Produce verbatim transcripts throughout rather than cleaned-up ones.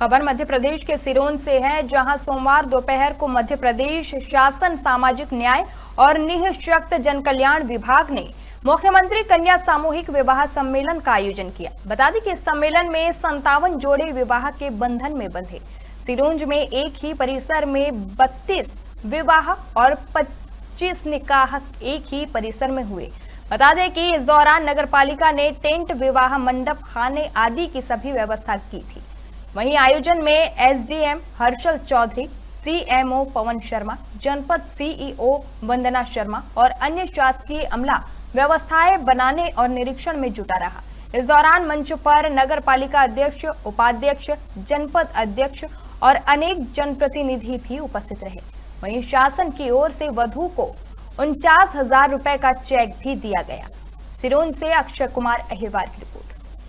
खबर मध्य प्रदेश के सिरोंज से है, जहां सोमवार दोपहर को मध्य प्रदेश शासन सामाजिक न्याय और निःशक्त जनकल्याण विभाग ने मुख्यमंत्री कन्या सामूहिक विवाह सम्मेलन का आयोजन किया। बता दें कि इस सम्मेलन में संतावन जोड़े विवाह के बंधन में बंधे। सिरोंज में एक ही परिसर में बत्तीस विवाह और पच्चीस निकाह एक ही परिसर में हुए। बता दें कि इस दौरान नगरपालिका ने टेंट, विवाह मंडप, खाने आदि की सभी व्यवस्था की थी। वहीं आयोजन में एसडीएम हर्षल चौधरी, सीएमओ पवन शर्मा, जनपद सीईओ वंदना शर्मा और अन्य शासकीय अमला व्यवस्थाएं बनाने और निरीक्षण में जुटा रहा। इस दौरान मंच पर नगरपालिका अध्यक्ष, उपाध्यक्ष, जनपद अध्यक्ष और अनेक जनप्रतिनिधि भी उपस्थित रहे। वहीं शासन की ओर से वधू को उनचास हजार रुपए का चेक भी दिया गया। सिरोंज से अक्षय कुमार अहिरवार की रिपोर्ट।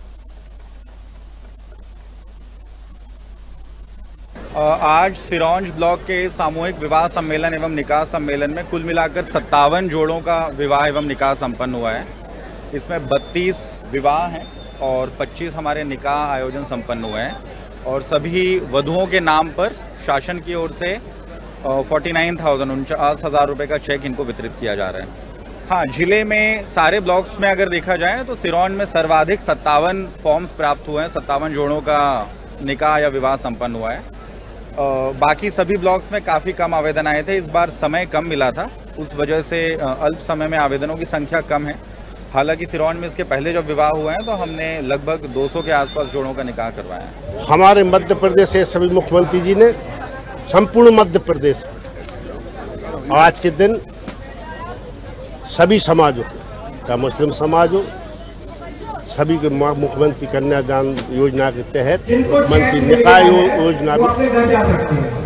आज सिरोंज ब्लॉक के सामूहिक विवाह सम्मेलन एवं निकाह सम्मेलन में कुल मिलाकर सत्तावन जोड़ों का विवाह एवं निकाह संपन्न हुआ है। इसमें बत्तीस विवाह हैं और पच्चीस हमारे निकाह आयोजन संपन्न हुए हैं और सभी वधुओं के नाम पर शासन की ओर से फोर्टी नाइन थाउजेंड उनचास हज़ार रुपये का चेक इनको वितरित किया जा रहा है। हाँ, जिले में सारे ब्लॉक्स में अगर देखा जाए तो सिरोंज में सर्वाधिक सत्तावन फॉर्म्स प्राप्त हुए हैं। सत्तावन जोड़ों का निकाह या विवाह संपन्न हुआ है। बाकी सभी ब्लॉक्स में काफ़ी कम आवेदन आए थे। इस बार समय कम मिला था, उस वजह से अल्प समय में आवेदनों की संख्या कम है। हालांकि सिरोंज में इसके पहले जब विवाह हुए हैं तो हमने लगभग दो सौ के आसपास जोड़ों का निकाह करवाया है। हमारे मध्य प्रदेश से सभी मुख्यमंत्री जी ने संपूर्ण मध्य प्रदेश आज के दिन सभी समाजों का, मुस्लिम समाज हो, सभी के मुख्यमंत्री कन्यादान योजना के तहत मुख्यमंत्री निकाह योजना भी